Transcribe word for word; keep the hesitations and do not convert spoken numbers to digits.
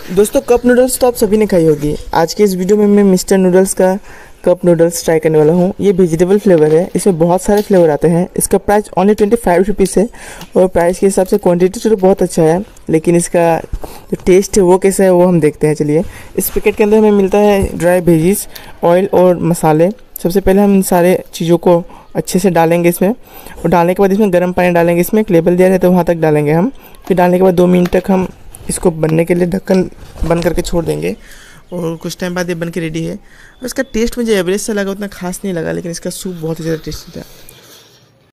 दोस्तों cup noodles तो आप सभी ने खाई होगी। आज के इस वीडियो में मैं मिस्टर नूडल्स का कप नूडल्स ट्राई करने वाला हूँ। ये वेजिटेबल फ्लेवर है, इसमें बहुत सारे फ्लेवर आते हैं। इसका price only twenty five rupees है और प्राइस के हिसाब से क्वांटिटी तो बहुत अच्छा है, लेकिन इसका जो टेस्ट है वो कैसा है वो हम देखते हैं। चलिए, इस पैकेट के अंदर हमें मिलता है ड्राई वेजीज, ऑयल और मसाले। सबसे पहले हम इन सारे चीज़ों को अच्छे से डालेंगे इसमें, और डालने के बाद इसमें गर्म पानी डालेंगे। इसमें एक लेबल दिया है तो वहाँ तक डालेंगे हम। फिर डालने के बाद दो मिनट तक हम इसको बनने के लिए ढक्कन बंद करके छोड़ देंगे और कुछ टाइम बाद ये बन के रेडी है। और इसका टेस्ट मुझे एवरेज सा लगा, उतना खास नहीं लगा, लेकिन इसका सूप बहुत ही ज़्यादा टेस्टी था।